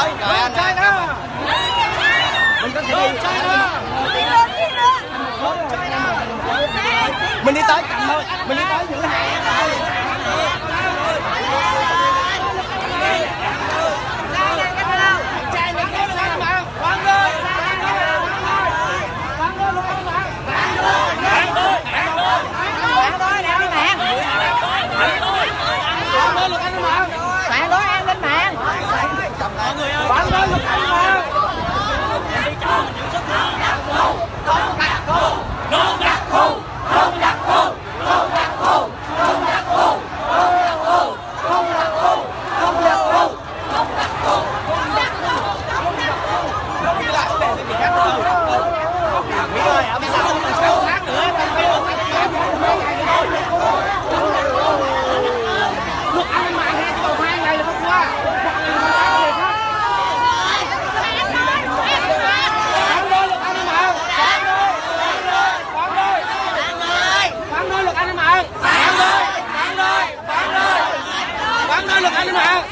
tới. Rồi anh trai đó. Mình có thể đi. Mình đi tới cạnh thôi. Mình đi tới giữ hàng. Bạn đối an ninh mạng. Bạn đối lực an ninh mạng. Không đặt khu, không đặt khu, không đặt khu, không đặt khu, không đặt khu, không đặt khu, không đặt khu, không đặt khu, không đặt khu, không đặt khu, không đặt khu. Đi lại để cái gì khác nữa. Nghỉ ơi, ở bên sau còn 6 tháng nữa, luật an ninh mạng hay còn 2 ngày là không qua. Luật an ninh mạng.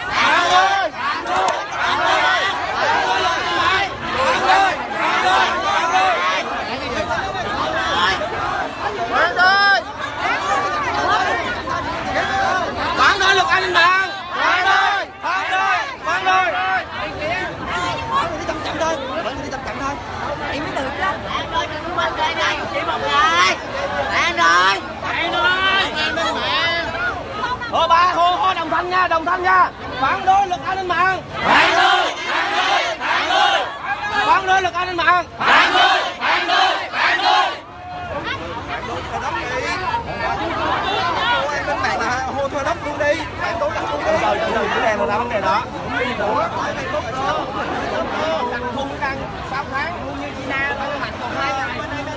Phản đối luật an ninh mạng. Phản đối. Phản đối. Đi chậm chậm thôi. Đi chậm chậm thôi. Em mới được chứ. Bạn ơi, đừng có bên đây. Chỉ một người. Bạn ơi. Bạn ơi. Hô ba, hô đồng thanh nha, đồng thanh nha. Phản đối luật an ninh mạng. Phản đối. Phản đối. Phản đối. Phản đối luật an ninh mạng. Phản đối. Phản đối. Phản đối. Em bên mạng là hô thơ đốc luôn đi. Phản đối đặt luôn đi. Từ cái đèn là vấn đề đó. Đặt thun đang 6 tháng luôn như China, phải mặt còn 2 ngày.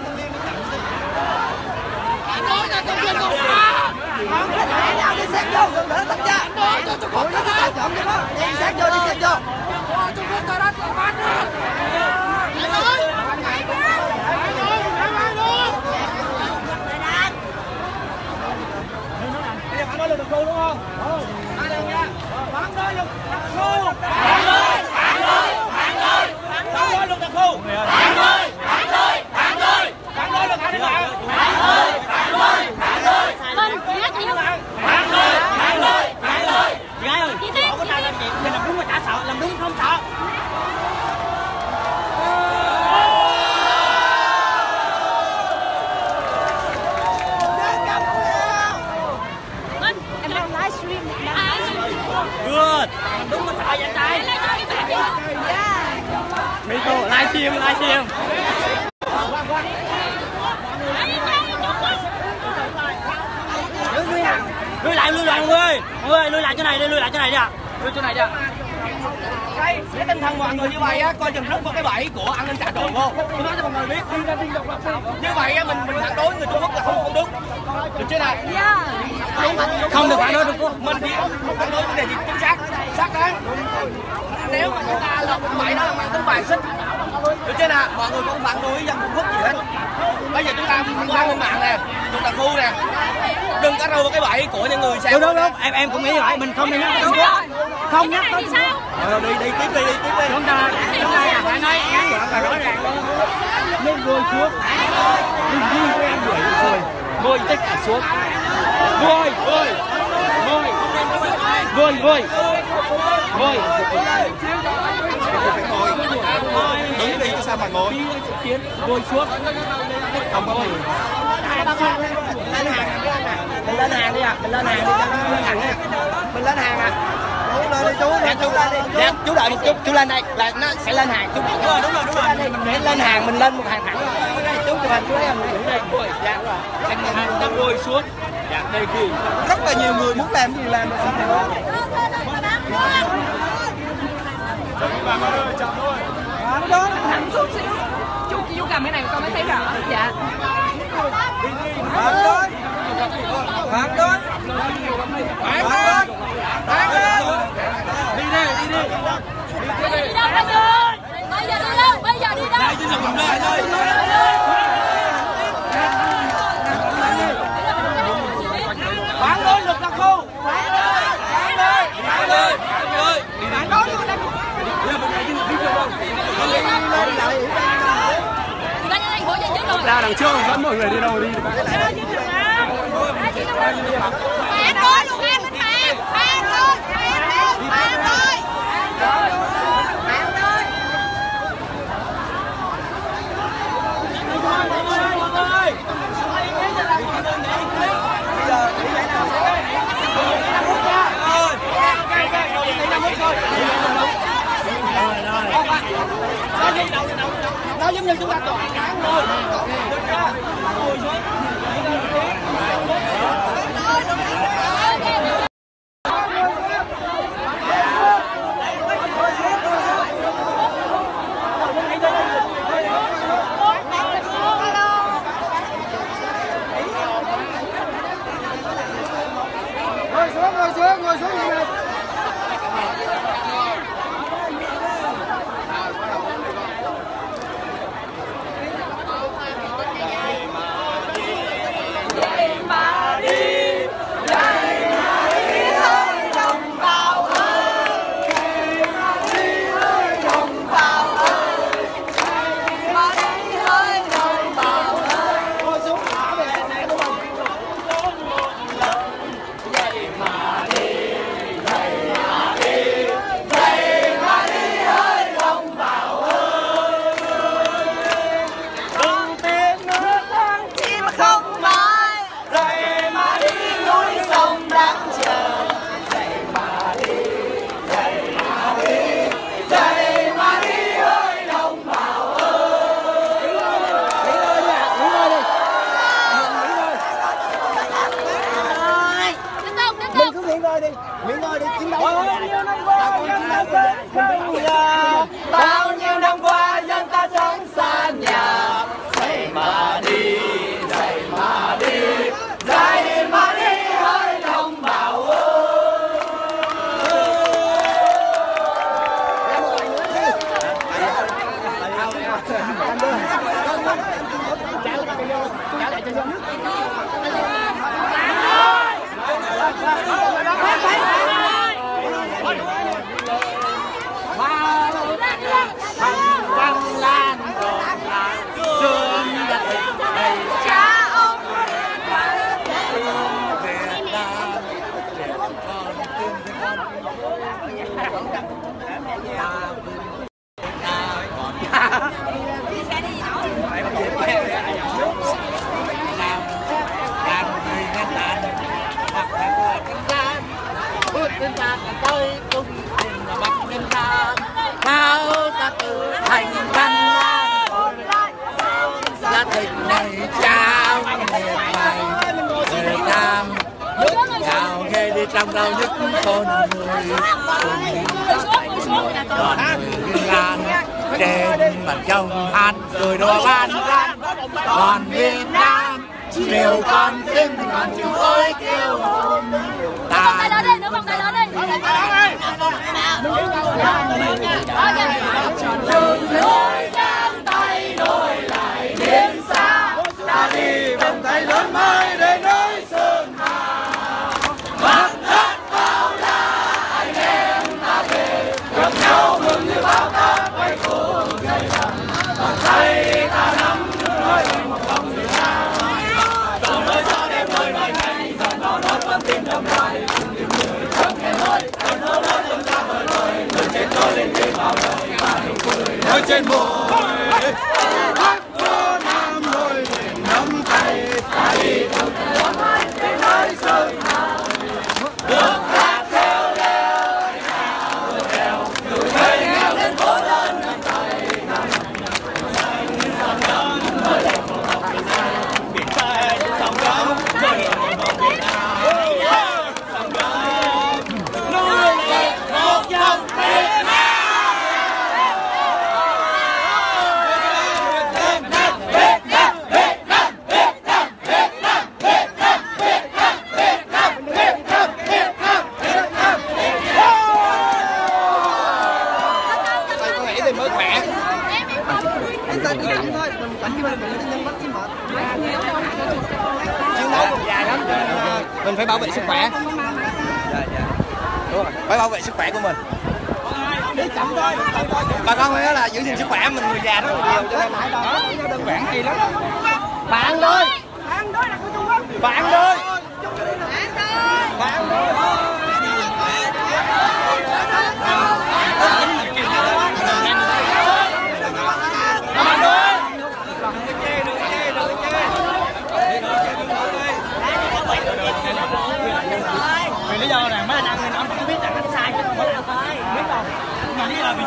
Phản đối là công viên công xã. Không có thể nào đi xét vô, đừng để tất ra. Phản đối cho chúng con ta đó. Đi xét vô, đi xét vô. Chúng con ta đó, phản đối. Phản đối. Bây giờ phản đối luật đặc khu đúng không? Phản đối nha. Phản đối luật đặc khu. Phản đối. Phản đối. Phản đối. Phản đối luật đặc khu. Phản đối. Phản đối. Phản đối. Phản đối luật an ninh mạng. Phản đối. Phản đối. Phản đối. Phản đối. Phản đối. Phản đối. Phản đối. Chị gái ơi, không có sao làm chuyện, mình làm đúng mà chả sợ, làm đúng không sợ. Em đang livestream. Good. Làm đúng mà sợ vậy tay. Miko livestream. Lui lại mọi người. Mọi người lui lại chỗ này đi, lui chỗ này đi ạ. Cái tinh thần mọi người như vậy á, coi chừng rớt vào cái bẫy của an ninh trà trộn vô. Tôi nói cho mọi người biết. Như vậy á, mình phản đối người Trung Quốc là không đúng. Được chưa nào? Không được phản đối Trung Quốc. Mình chỉ không phản đối vấn đề gì chính xác đáng. Nếu mà chúng ta lọt cái bẫy đó là mang tính bài xích. Được chưa nào? Mọi người không phản đối dân Trung Quốc gì hết. Bây giờ chúng ta phản đối an ninh mạng nè, luật đặc khu nè. Đừng có rơi vào cái bẫy của những người xem. Đúng. Em cũng nghĩ vậy, mình không đi nhắc tới Trung Quốc. Không nhắc tới Trung Quốc. Đi tiếp đi. Chúng ta là phải nói ngắn gọn và rõ ràng luôn. Nên ngồi xuống. Đừng đi với em đuổi. Ngồi tất cả xuống. Ngồi. Đứng đi sao mà ngồi. Ngồi xuống. Không có gì. Mình lên hàng đi ạ. Mình lên hàng ạ. Lên đi chú. Dạ, chú đợi một chút, chú lên đây là nó sẽ lên hàng. Chú đúng rồi. Mình lên hàng, mình lên một hàng thẳng. Chú chụp hình chú thấy không? Dạ đúng rồi. Hàng ta ngồi xuống. Dạ đây thì rất là nhiều người muốn làm gì làm được. Đó, thẳng xuống xíu. Chú cầm cái này con mới thấy rõ. Dạ. Phản đối. Đi đi. Đi đâu bây giờ đi đâu? Đây trên dòng đời thôi. Phản đối luật đặc khu. Phản đối. đằng trước dẫn mọi người đi đâu đi. Bạn ơi, luôn em bên bạn. Bạn ơi, bạn ơi. Nó giống như chúng ta tòa án thôi. Ngồi xuống như này. Bao nhiêu năm qua dân ta sống xa nhà, dậy mà đi, dậy mà đi, dậy mà đi ơi đồng bào ơi. Văn lan còn lại sương đất thầy cha ông Việt Nam trẻ con tương thân bao ta tự thành văn gia đình này trao nghiệp mày Việt Nam nước nào ghê đi trong đâu nhất con người còn người ngàn trên mặt trông hát rồi đùa ban ban còn Việt Nam nhiều con tim còn chịu ôi kêu ta tay lớn đi nữa không tay lớn đi Đôi giang tay nối lại biển xa, ta đi vòng tay lớn mãi để nối sơn hà. Mặt đất bao la anh em ta về, gặp nhau mừng như bao ta quay cuồng dậy sầm. Bàn tay ta nắm nói một lòng Việt Nam. Còn nơi gió đêm nơi ngày ngày, dần vào đón con tim đầm lại. Tìm người chẳng hề nói, còn hô nói tương ta vời vời. Người trên tôi lên đi vào đời, ta nụ cười nơi trên môi. Bắc vô Nam đôi miền nắm tay, ta đi cùng nhau mãi đến nơi sơn hà. Nước hát theo leo, nào đèo, từ đây nghèo đến cố lên nắm tay. Xanh sông đậm, nơi đẹp một lòng Việt Nam. Biển xanh sông đậm, nơi đẹp một lòng Việt Nam. Sông đậm, núi đẹp một dòng Việt Nam. Mình phải bảo vệ sức khỏe. Đúng rồi, phải bảo vệ sức khỏe của mình. Bà con nói là giữ gìn sức khỏe mình người già rất là nhiều cho nên đơn giản hay lắm. Bạn ơi. Bạn ơi. Bạn ơi. Vì lý do rằng mấy anh ăn nên ông không biết rằng anh sai chứ không phải là sai, biết không? Mà lý do là vì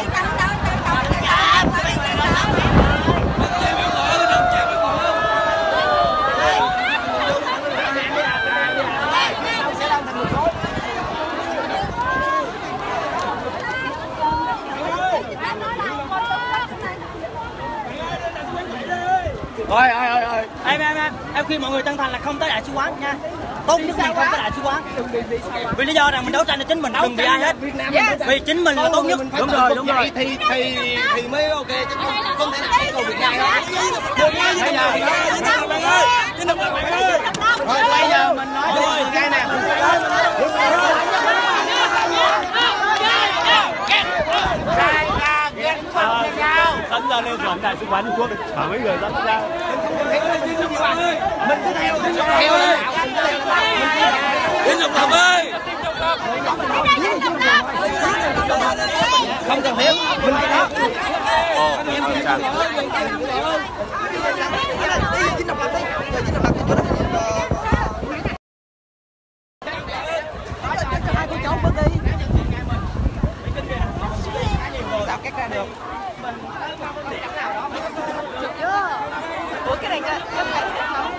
Ôi em khuyên mọi người chân thành là không tới đại sứ quán nha. Tốt nhất là không tới đại sứ quán. Vì lý do rằng mình đấu tranh cho chính mình, đừng vì ai hết. Vì chính mình là tốt nhất. Đúng rồi. Thì mới ok chứ không thể nào cầu Việt Nam hết. Bây giờ mình nói về cái này. Dẫn ra lên chuẩn đại sứ quán Trung Quốc chở mấy người dẫn ra. Mình cứ theo Đến độc lập ơi. Không cần thiết. Mình phải đó. Sao cắt ra được? Ủa cái này có phải không?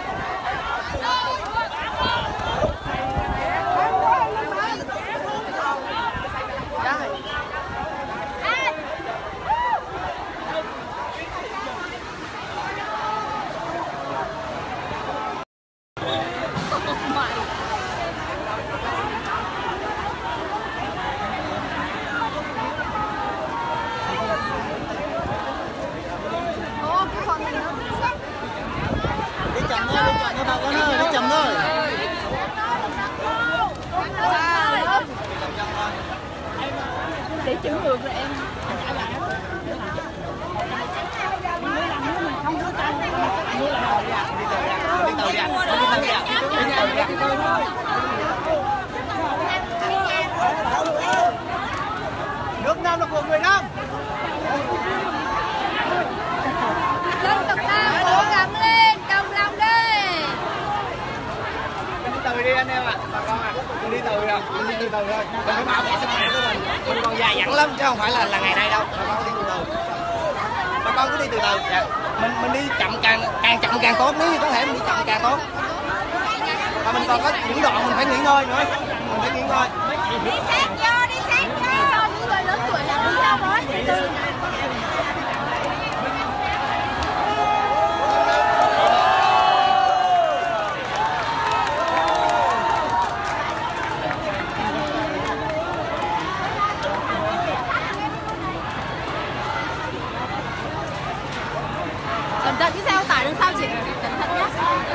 Để chữ ngược rồi em. Nước Nam là của người Nam. Dân tộc Nam cố gắng lên, đồng lòng đi. Đi từ đi anh em ạ, bà con ạ. Mình đi từ rồi, mình đi từ từ thôi. Mình phải bảo vệ sức khỏe của mình. Mình còn dài dẳng lắm chứ không phải là ngày nay đâu. Bà con đi từ từ. Bà con cứ đi từ từ. Dạ. Mình đi chậm càng chậm càng tốt, nếu như có thể mình đi chậm càng tốt. Và mình còn có những đoạn mình phải nghỉ ngơi nữa. Mình phải nghỉ ngơi. Đi sát vô, đi sát vô. Những người lớn tuổi là đi đâu đó, từ từ. Cẩn thận cái xe ô tải đằng sau chị, cẩn thận nhé.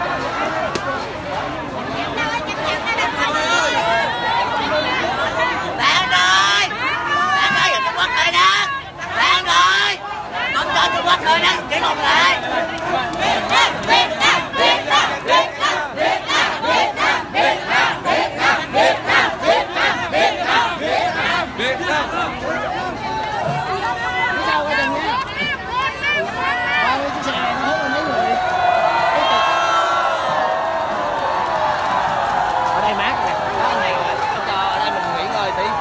Bạn ơi, Trung Quốc rồi đó. Bạn ơi, không cho Trung Quốc rồi đó, chỉ một lại. Việt Nam, Việt Nam, Việt Nam, Việt Nam, Việt Nam, Việt Nam, Việt Nam, Việt Nam, Việt Nam, Việt Nam, Việt Nam, Việt Nam, Việt Nam. Ở đây mát nè, đó này cho ở đây mình nghỉ ngơi tí.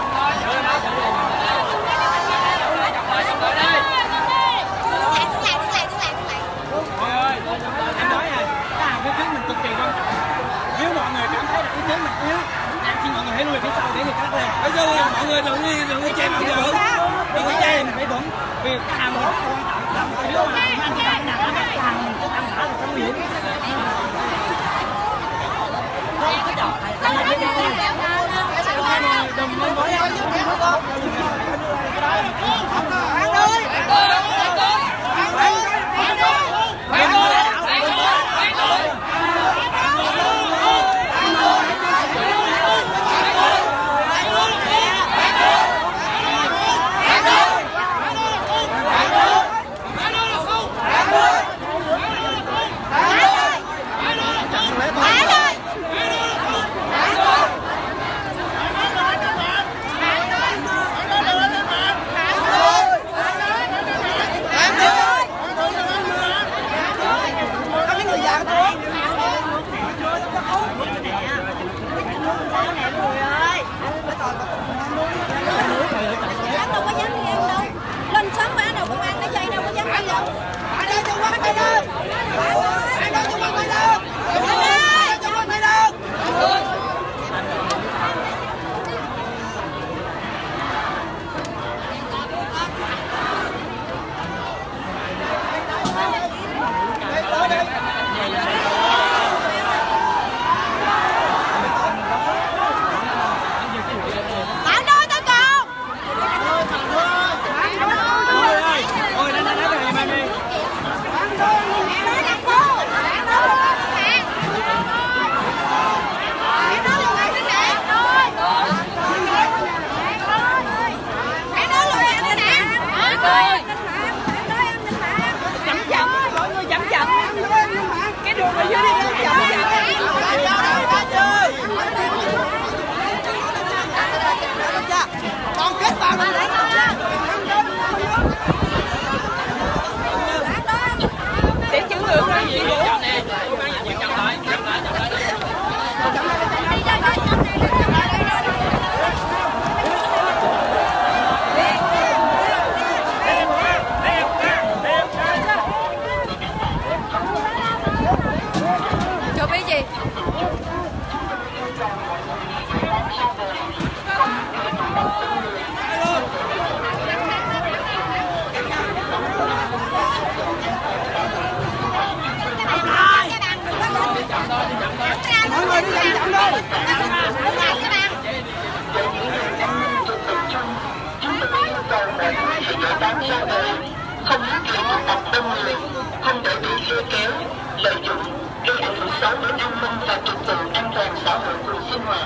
tháng ra đời, không phát hiện tụ tập đông người, không để bị xe kéo, lợi dụng, gây ảnh hưởng xấu đến an ninh và trật tự an toàn xã hội cùng sinh hoạt.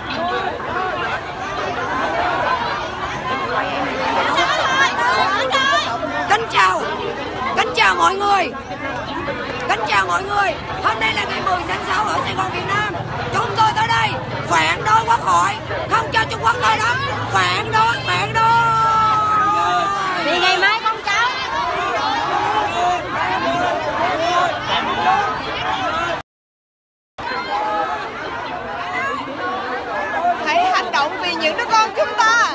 Kính chào mọi người. Hôm nay là ngày 10 tháng 6 ở Sài Gòn, Việt Nam. Chúng tôi tới đây phản đối Quốc hội, không cho Trung Quốc tới đó. Phản đối. Thì ngày mai con cháu. Hãy hành động vì những đứa con chúng ta.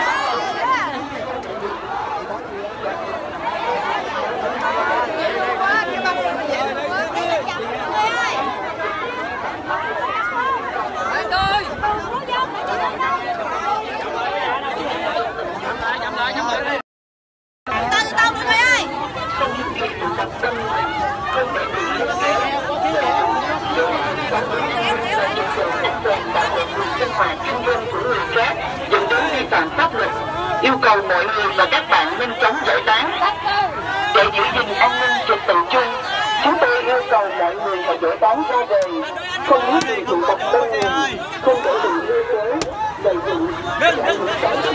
Sinh hoạt kinh doanh của người khác dẫn đến vi phạm pháp luật, yêu cầu mọi người và các bạn nhanh chóng giải tán để giữ gìn an ninh trật tự chung. Chúng tôi yêu cầu mọi người phải giải tán ra về, không muốn bị tụ tập đông người, không để bị lôi kéo, lợi dụng, ảnh hưởng xấu đến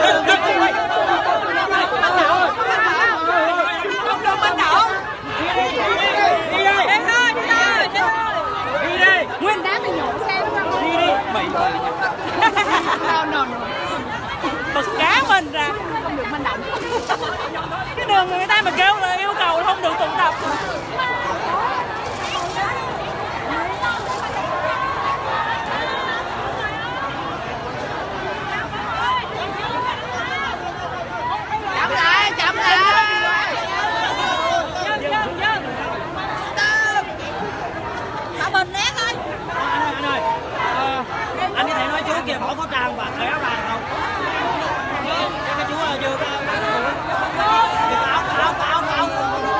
Nguyên đá mày nhổ xe đúng không? Đi mày bật cá mình ra Không được manh động. cái đường người ta mà kêu là yêu cầu không được tụ tập. Chậm lại. Bảo Bình né thôi. Anh ơi, anh có thể nói chú kìa bỏ khẩu trang và cởi áo bàn không? Cho cái chú là vừa áo.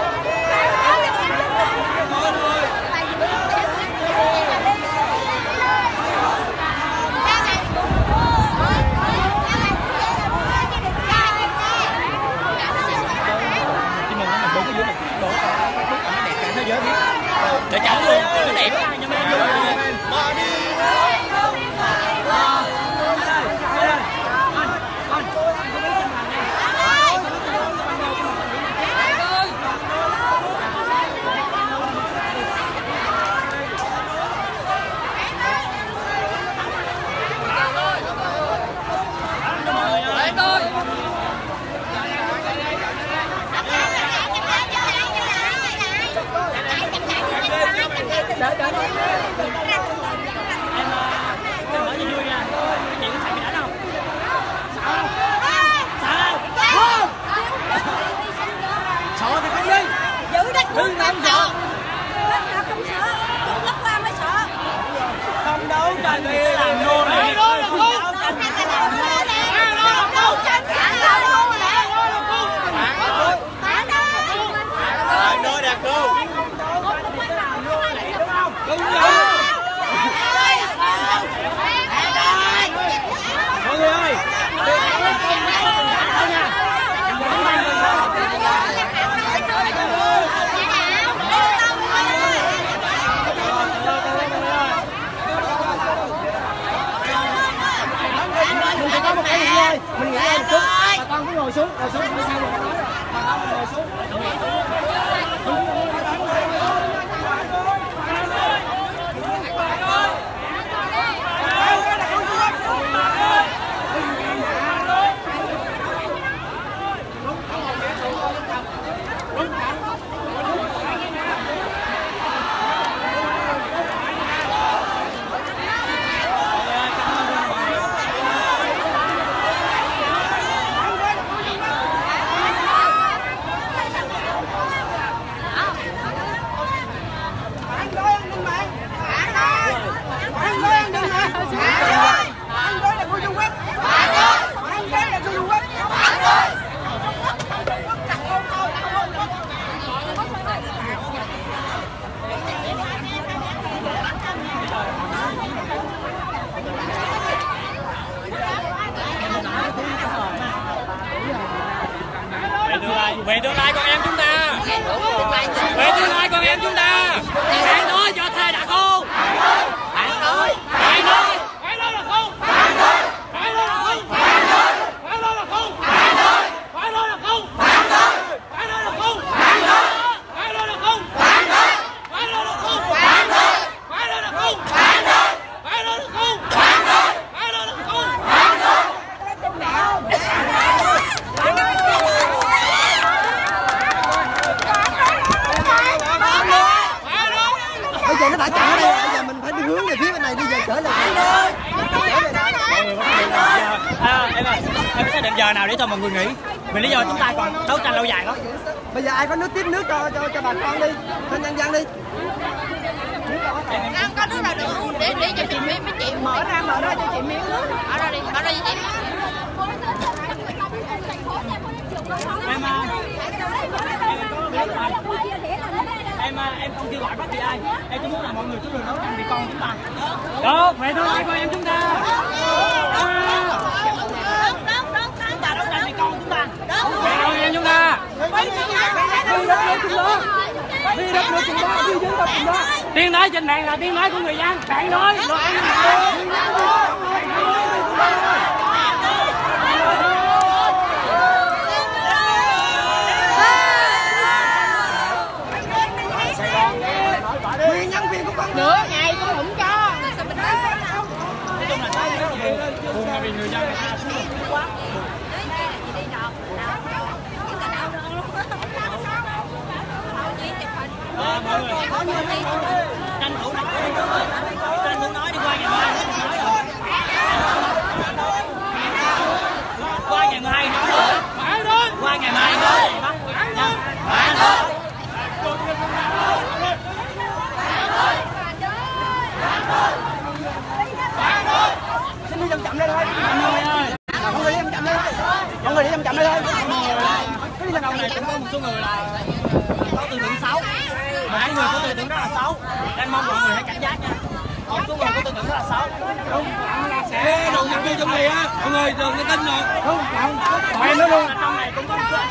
Để chọn luôn, cái đẹp. Sợ thì không đi. Giữ đất nước Không sợ. Đất nào không sợ, đất qua mới sợ. Không đấu tranh thì làm nô này. Nơi đạt cô. Đúng rồi. Mọi người ơi. Mình sẽ có một cái ngồi, mình nghỉ một chút, bà con cứ ngồi xuống sau rồi nói, bà con ngồi xuống. Vì tương lai con em chúng ta. Vì tương lai con em chúng ta. Phản đối cho thuê đặc khu. Phản đối. Phản đối. Phản đối đặc khu. Phản đối. Phản đối đặc khu. Phản đối. Phản đối đặc khu. Phản đối. Phản đối đặc khu. Phản đối. Phản đối đặc khu. Phản đối. Phản đối đặc khu. Phản đối. Phản đối đặc khu. Phản đối. Phản đối đặc khu. Phản đối. Phản đối đặc khu. Phản đối. Phản đối đặc khu. Phản đối. Bây giờ nó đã chặn ở đây, bây giờ mình phải đi hướng về phía bên này, đi về trở lại. Em ơi, em xác định giờ nào để cho mọi người nghỉ? Vì lý do chúng ta còn đấu tranh lâu dài lắm. Bây giờ ai có nước tiếp nước cho bà con đi, cho nhân dân đi. Không có nước nào được luôn, để cho chị mấy chị mở ra cho chị miếng nước. Mở ra đi, mở ra cho chị. Em không kêu gọi bất kỳ ai, em chỉ muốn là mọi người chúng đừng đấu tranh vì con chúng ta. Được, mẹ thương ai con em chúng ta. Chúng ta đấu tranh vì con chúng ta. Mẹ con em chúng ta. Đi đất nước chúng ta, đi dân tộc chúng ta. Tiếng nói trên mạng là tiếng nói của người dân, phản đối. Nguyên nhân viên của con Nửa ngày cũng không cho. Buồn là vì người dân quá. Mọi người tranh thủ nói đi qua ngày mai nói rồi. Qua ngày mai nói rồi. Qua ngày mai nói rồi. xin đi chậm đây thôi. Mọi người đi chậm đây thôi. Mọi người đi chậm đây thôi. Cái đầu này cũng có một số người là có tư tưởng xấu. Mà hai người có tư tưởng rất là xấu. Đang mong mọi người hãy cảnh giác nha. Một số người có tư tưởng rất là xấu. Ê, đồ nhân viên trong này á, mọi người đừng có tin rồi. Không, mày nữa luôn. Trong này cũng có một số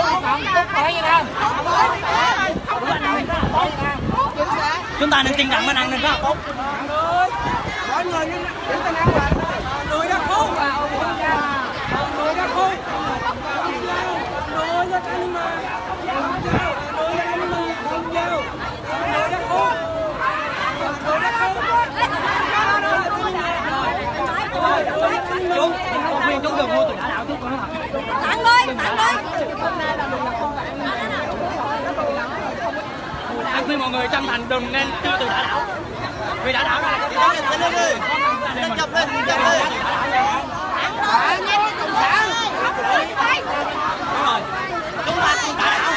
chúng ta nên tin rằng bên an ninh rất là tốt. Mọi người nên chúng ta ăn là người đã khô. Người đã khô. Người đã ăn mà. Người đã ăn mà không giao. Người đã khô. Người đã khô. Chú, con khuyên chú đừng mua từ Đả Đảo chú con nói thật. Thẳng ơi, thẳng ơi. Anh khuyên mọi người chân thành đừng nên chơi từ Đả Đảo. Vì Đả Đảo này Lên chụp lên, chụp lên. đúng rồi. Chúng ta cùng Đả Đảo.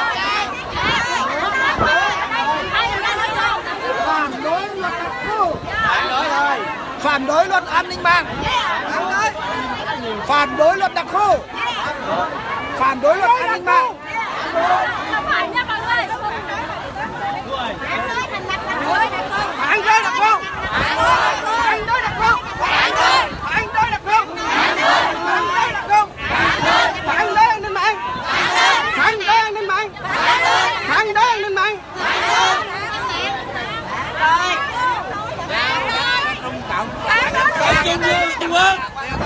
Phản đối luật an ninh mạng. Phản đối luật đặc khu. Phản đối luật an ninh mạng. Phải nha mọi người. Phản đối đặc khu. Phản đối đặc khu. Phản đối đặc khu. Phản đối đặc khu. Phản đối an ninh mạng. Phản đối an ninh mạng. Phản đối an ninh mạng. Trung Quốc.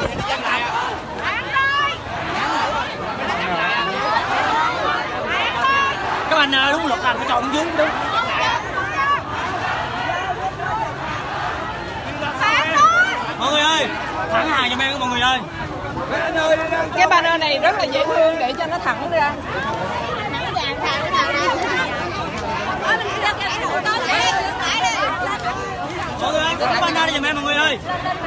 Các bạn đúng luật là phải chọn vốn đúng. Mọi người ơi, thẳng hàng giùm em mọi người ơi. Cái banner này rất là dễ thương để cho nó thẳng ra. Mọi người ơi, cái banner này giùm em mọi người ơi.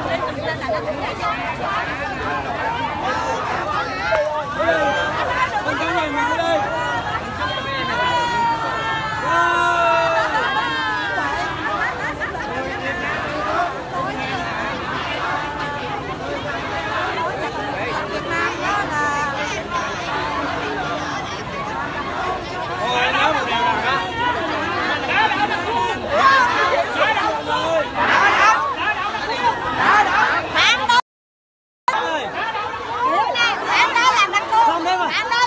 Con cá nhân mình đây.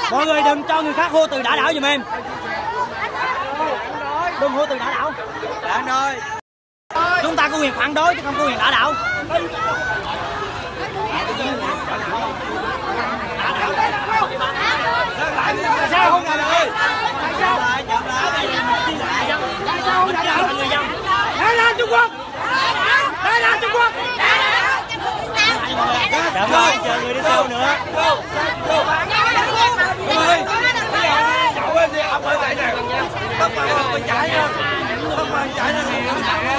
Mọi người đừng cho người khác hô từ đã đảo giùm em. Đừng hô từ đã đảo. Phản đối. Chúng ta có quyền phản đối chứ không có quyền đã đảo. Sao không làm ơi? Sao không làm người dân? Thái Lan Trung Quốc. Thái Lan Trung Quốc. Cảm ơn, chờ người đi sau nữa. Chậu bên đi, ông ơi, tại nè. Tóc mà chạy nha. Tóc mà chạy ra nè.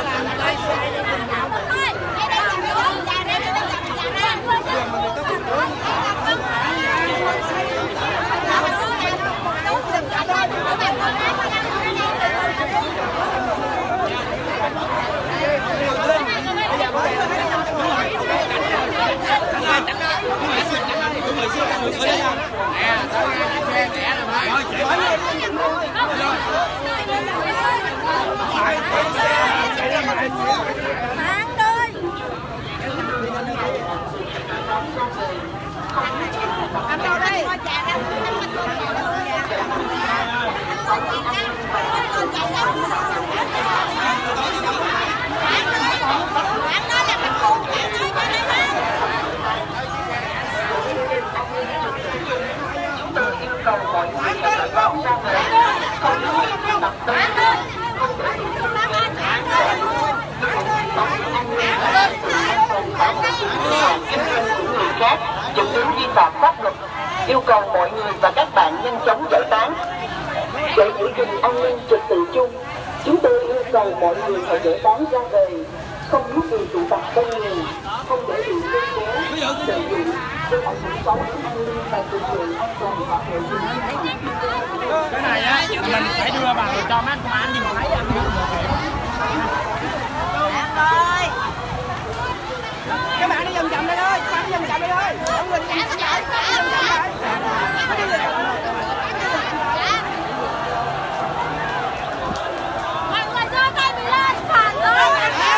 dẫn đến vi phạm pháp luật, yêu cầu mọi người và các bạn nhanh chóng giải tán. Để giữ gìn an ninh trật tự chung, chúng tôi yêu cầu mọi người hãy giải tán ra về, không giúp người tụ tập đông người, không để bị lôi kéo, lợi dụng, gây ảnh hưởng xấu đến an ninh và trật tự an toàn xã hội. Cái này á, mình phải đưa vào cho mấy anh công an nhìn thấy anh. Các bạn đi vòng chậm đây thôi, các bạn đi vòng chậm đây thôi. Mọi người đi vòng chậm lại. Mọi người giơ tay mình lên, phản đối.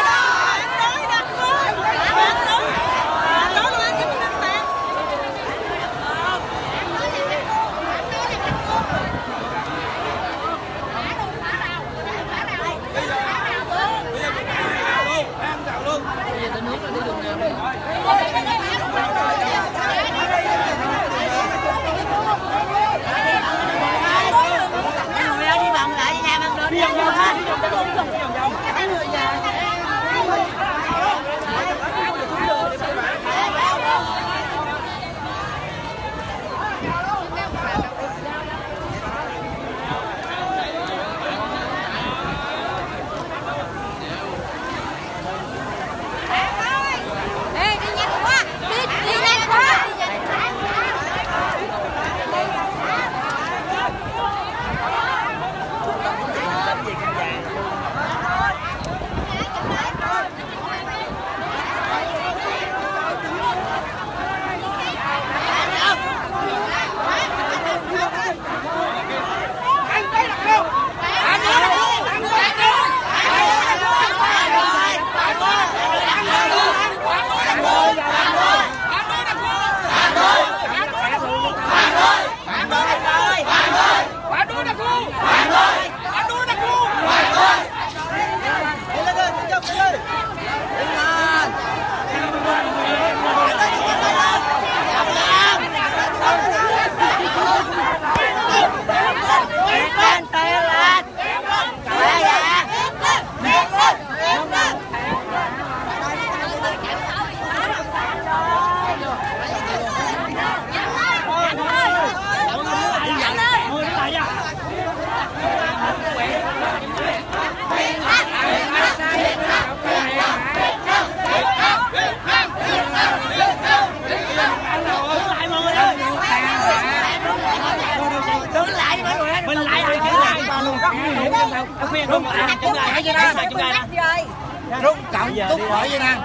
Trung Cộng túc khỏi Việt Nam,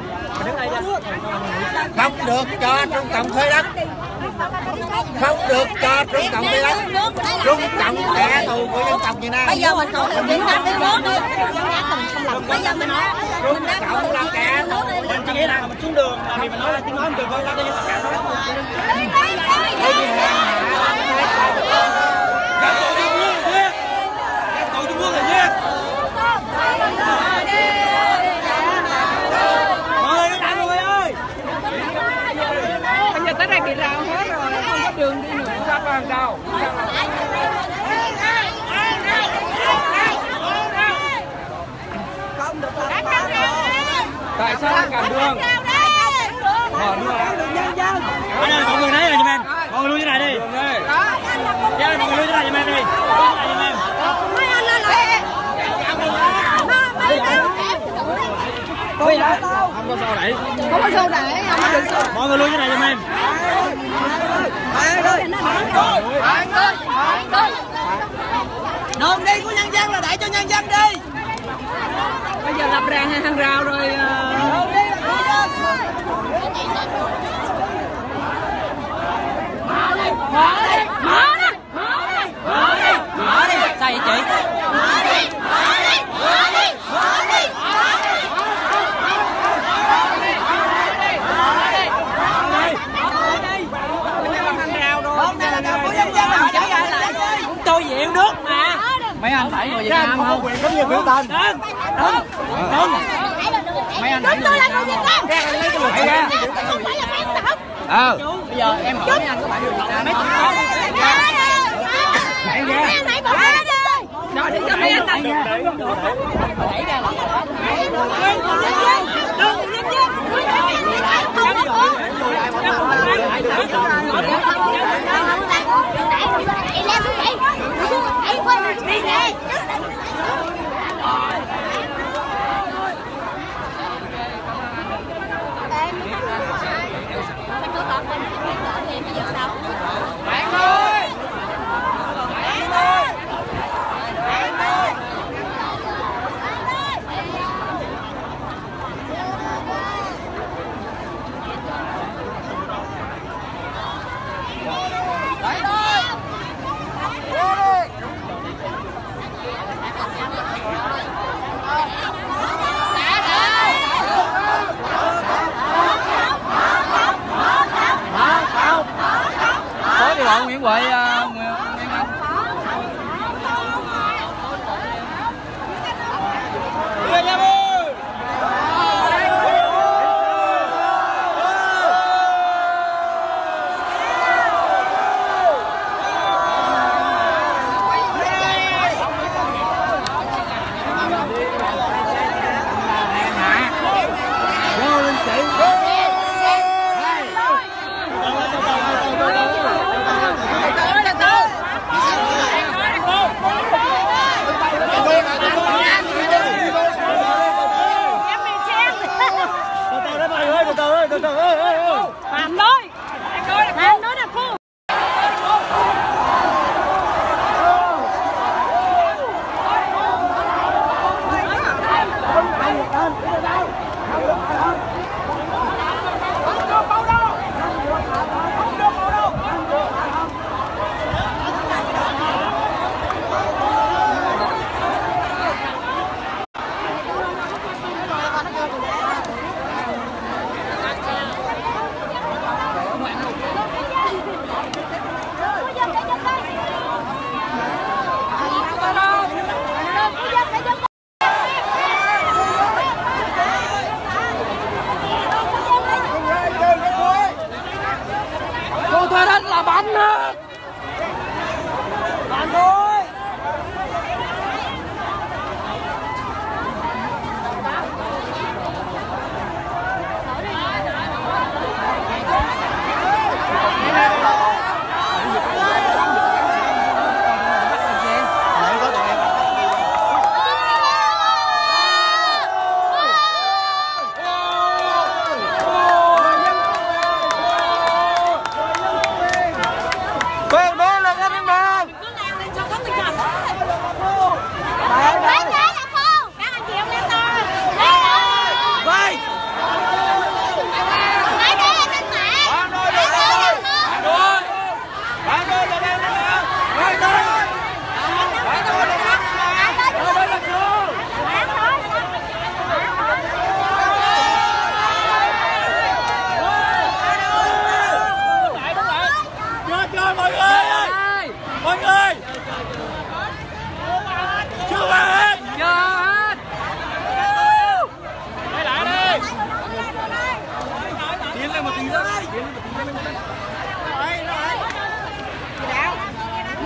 không được cho Trung Cộng thuê đất, không được cho Trung Cộng thuê đất. Trung Cộng kẻ thù của dân tộc Việt Nam. Bây giờ mình nói Việt Nam đến nước đi. Bây giờ mình nói Trung Cộng là kẻ thù. Mình chỉ nghĩ là mình xuống đường thì mình nói là tiếng nói mình được thôi, cho dân tộc cả thôi. hàng rào. Tại sao anh cản đường? Mở đường. Anh ơi, mọi người đấy rồi giùm em. Mọi người lui thế này đi. Dạ, mọi người lui thế này giùm em đi. Không có sao đẩy. Không có xô đẩy, không có được xô. Mọi người lui thế này giùm em. Đường đi của nhân dân là để cho nhân dân đi. Bây giờ lập ra hàng rào rồi. Đường đi là của dân. Mở đi. Sao vậy chị? Tôi về yêu nước mà. Mấy anh phải người Việt Nam không? Quyền có nhiều biểu tình. Đừng. Mấy anh phải Tôi là người Việt Nam. phải ra. Không phải là phép tộc. Bây giờ em hỏi mấy anh có phải người Việt Nam không? Đẩy ra. Em hãy bỏ ra đi. Rồi đi cho mấy anh này. Đẩy ra là Bạn ơi!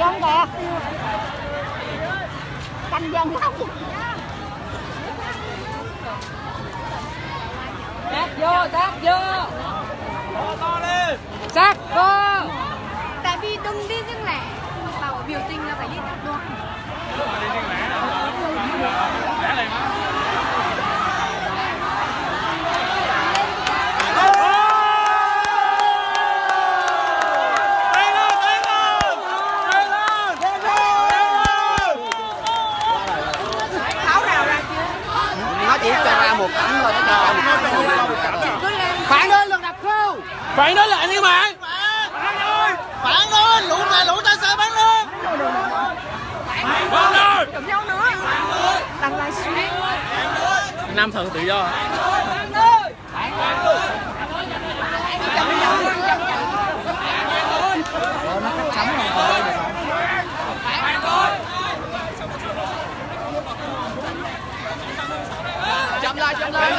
dân kìa. Canh dân không. Sát vô, sát vô. To lên. Sát vô. Tại vì đừng đi riêng lẻ. Bảo biểu tình là phải đi tập đoàn. Nó chỉ cho ra một cảnh thôi, nó cho ra một cảnh. Phản đối lần đập khâu. Phản đối lại đi bạn. Phản lên, lũ ta sợ bắn lên. Vâng rồi. Đừng nhau nữa. Đăng livestream. Nam thần tự do. Chậm lại. Chậm lại.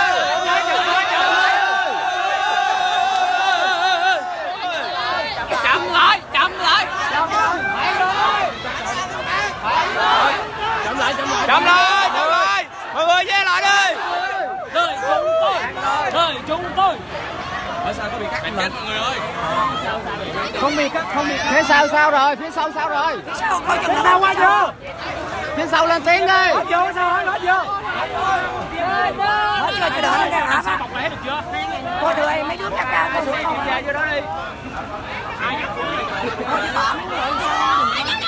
Mọi người ve lại đi. Đời chúng tôi. Ở sao có bị cắt mọi người ơi. Không bị cắt. Phía sau sao rồi? Phía sau sao rồi? Phía sau coi chừng Sao qua chưa? Phía sau lên tiếng đi. Nói vô sao hỏi nói vô. hết chưa chưa đợi nó ra hả? Bọc lại hết được chưa? Coi được mấy đứa cắt ra coi được không? Về vô đó đi. Coi đi tỏ mấy người sao?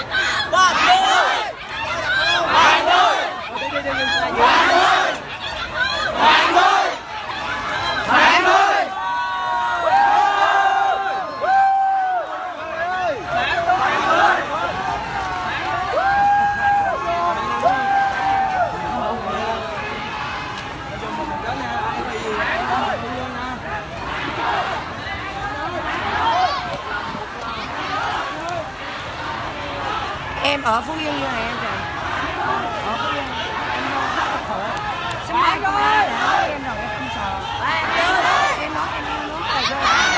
Em ở Phú Yên như này em rồi. Ở Phú Yên em rất là khổ. Sáng mai công an đã nói em rồi em không sợ. Em nói em yêu nước rồi.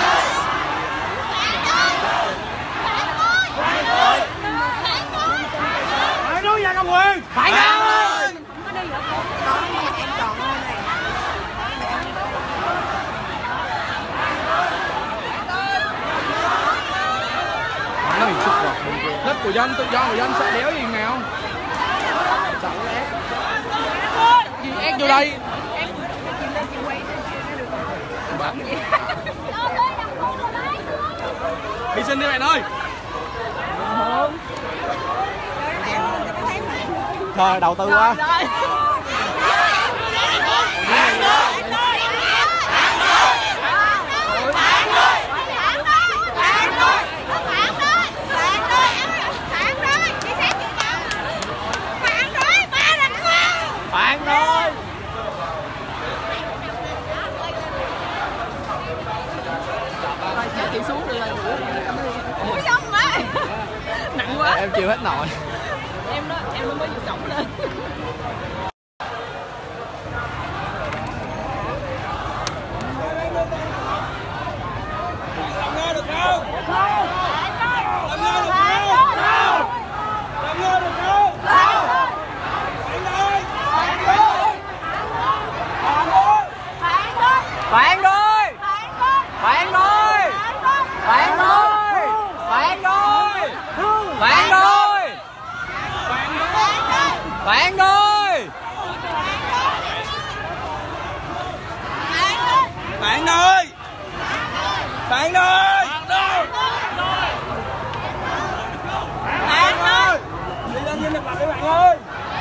Phải đối với Công Quyền. Phải đâu. Đó em chọn nơi này. Nó bị sụp rồi. Đất của dân, tự do của dân sợ đéo gì nào. Ép vô đây. Hy sinh đi bạn ơi. Trời đầu tư quá. Phản đối. Chị xuống được rồi. Ủa giống mà. Nặng quá. Em chịu hết nổi. Em nó mới chịu trọng lên. Phản đối. Phản đối. Phản đối. Phản đối. Phản đối. Phản đối. Phản đối. Phản đối. Đi lên như đập lại bạn ơi.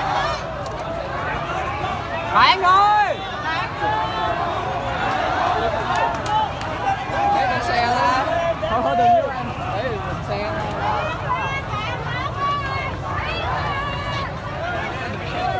Phản đối. Xe ra. Thôi đừng vô. Để mình xe.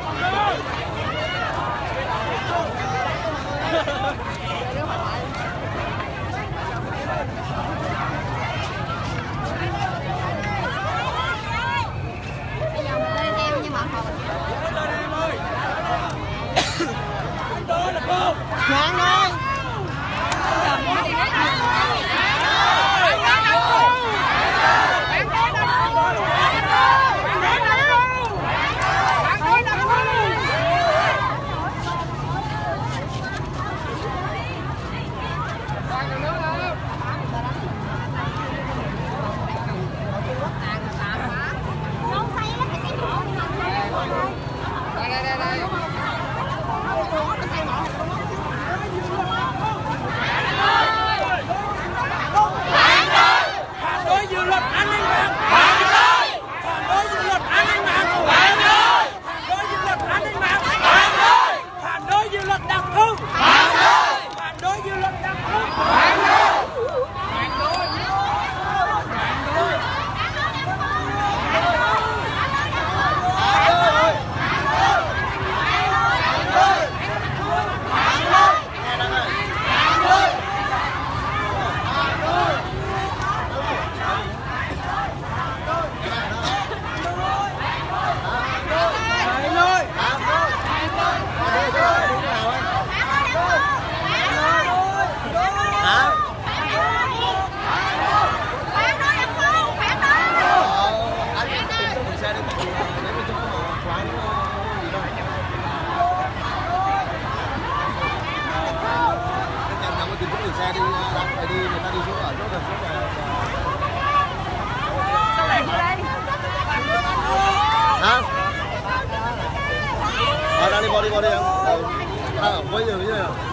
đi anh. Quay giường như nào.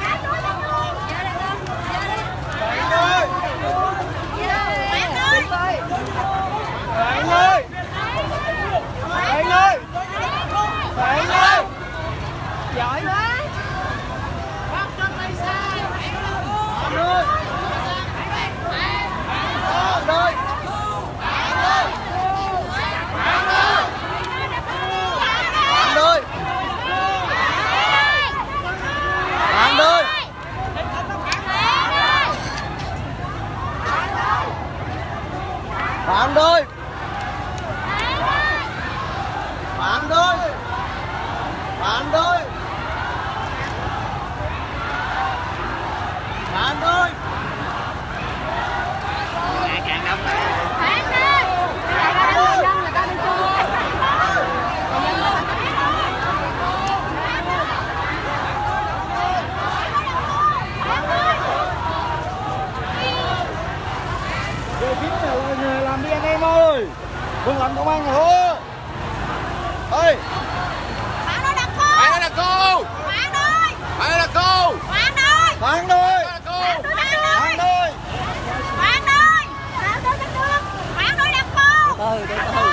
Bạn ơi! Bạn ơi! Bạn ơi! Bạn ơi! Bạn ơi! Giỏi quá. Bạn ơi! Bạn ơi! Bạn ơi! Bạn ơi! Bạn ơi! Bạn ơi! Bạn ơi! Bạn ơi! Ngày càng đông rồi. Bạn ơi. Người ta đi chơi. Về kiếm là làm đi anh em ơi. Đừng làm công an nữa. Ơi. Bạn ơi đặt cô. Bạn ơi là cô. Bạn ơi. Bạn ơi là cô. Bạn ơi. Bạn ơi. Bạn ơi. Bạn ơi. Bạn ơi. Bạn ơi đặt cô. Từ từ.